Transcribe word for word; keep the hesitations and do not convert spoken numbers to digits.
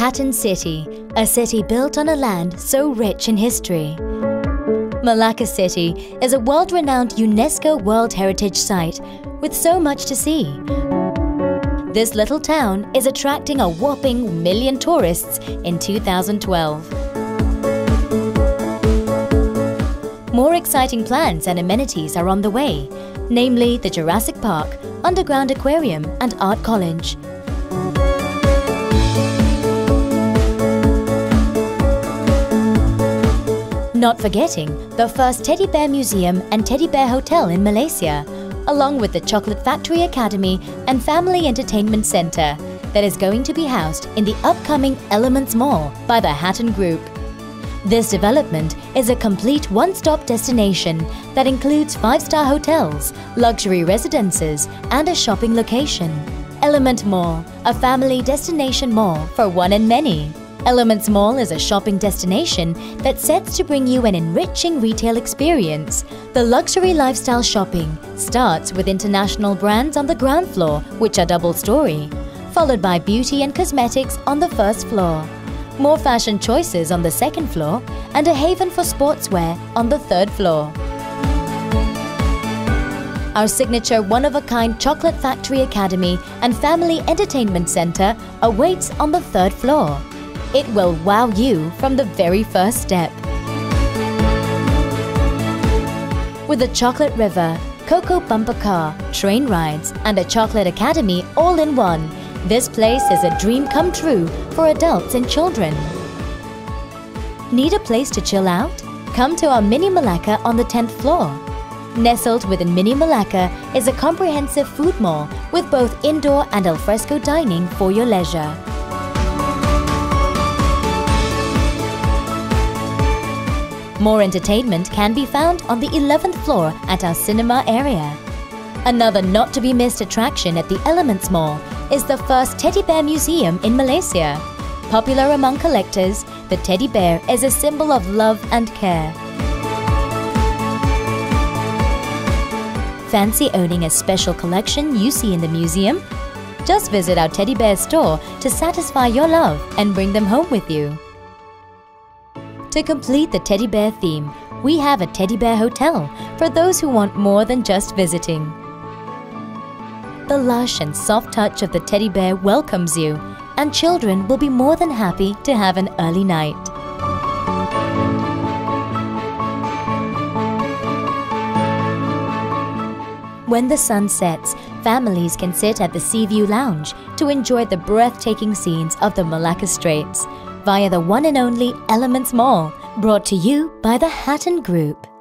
Hatton City, a city built on a land so rich in history. Malacca City is a world-renowned UNESCO World Heritage Site with so much to see. This little town is attracting a whopping million tourists in two thousand twelve. More exciting plans and amenities are on the way, namely the Jurassic Park, Underground Aquarium and Art College. Not forgetting the first Teddy Bear Museum and Teddy Bear Hotel in Malaysia, along with the Chocolate Factory Academy and Family Entertainment Centre that is going to be housed in the upcoming Elements Mall by the Hatton Group. This development is a complete one-stop destination that includes five-star hotels, luxury residences and a shopping location. Element Mall, a family destination mall for one and many. Elements Mall is a shopping destination that sets to bring you an enriching retail experience. The luxury lifestyle shopping starts with international brands on the ground floor, which are double-story, followed by beauty and cosmetics on the first floor, more fashion choices on the second floor, and a haven for sportswear on the third floor. Our signature one-of-a-kind Chocolate Factory Academy and Family Entertainment Centre awaits on the third floor. It will wow you from the very first step. With a chocolate river, cocoa bumper car, train rides and a chocolate academy all in one, this place is a dream come true for adults and children. Need a place to chill out? Come to our Mini Malacca on the tenth floor. Nestled within Mini Malacca is a comprehensive food mall with both indoor and alfresco dining for your leisure. More entertainment can be found on the eleventh floor at our cinema area. Another not-to-be-missed attraction at the Elements Mall is the first Teddy Bear Museum in Malaysia. Popular among collectors, the teddy bear is a symbol of love and care. Fancy owning a special collection you see in the museum? Just visit our teddy bear store to satisfy your love and bring them home with you. To complete the teddy bear theme, we have a teddy bear hotel for those who want more than just visiting. The lush and soft touch of the teddy bear welcomes you, and children will be more than happy to have an early night. When the sun sets, families can sit at the Sea View Lounge to enjoy the breathtaking scenes of the Malacca Straits via the one and only Elements Mall, brought to you by the Hatton Group.